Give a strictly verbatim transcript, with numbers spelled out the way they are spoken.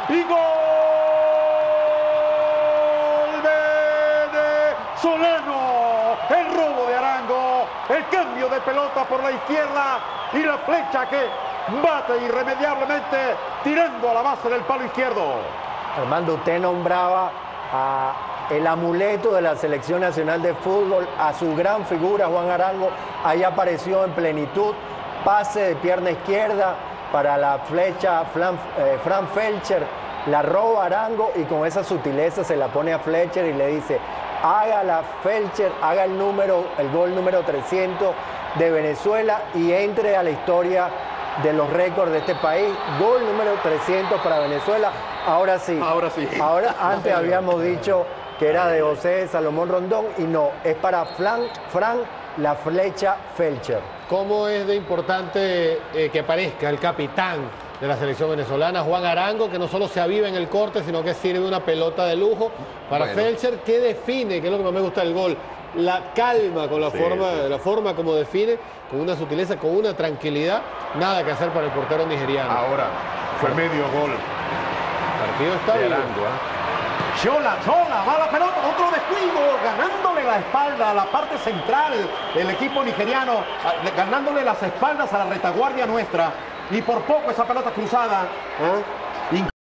y gol venezolano. El robo de Arango, el cambio de pelota por la izquierda y la flecha que bate irremediablemente tirando a la base del palo izquierdo. Armando, usted nombraba a el amuleto de la Selección Nacional de Fútbol, a su gran figura Juan Arango. Ahí apareció en plenitud, pase de pierna izquierda para la flecha Fran, eh, Fran Felcher, la roba Arango y con esa sutileza se la pone a Fletcher y le dice: haga la Felcher, haga el número, el gol número trescientos de Venezuela y entre a la historia de los récords de este país. Gol número trescientos para Venezuela. Ahora sí. Ahora sí. Ahora, antes habíamos dicho que era de José Salomón Rondón y no, es para Fran, Fran la flecha Felcher. ¿Cómo es de importante eh, que aparezca el capitán de la selección venezolana, Juan Arango, que no solo se aviva en el corte, sino que sirve una pelota de lujo para bueno. Felcher, que define, que es lo que más me gusta del gol, la calma con la, sí, forma, sí. la forma como define, con una sutileza, con una tranquilidad, nada que hacer para el portero nigeriano. Ahora, fue medio gol. El partido está bien. Arango, ¿eh? Chola, Chola, va la pelota, otro descuido, ganándole la espalda a la parte central del equipo nigeriano, ganándole las espaldas a la retaguardia nuestra, y por poco esa pelota cruzada, ¿eh?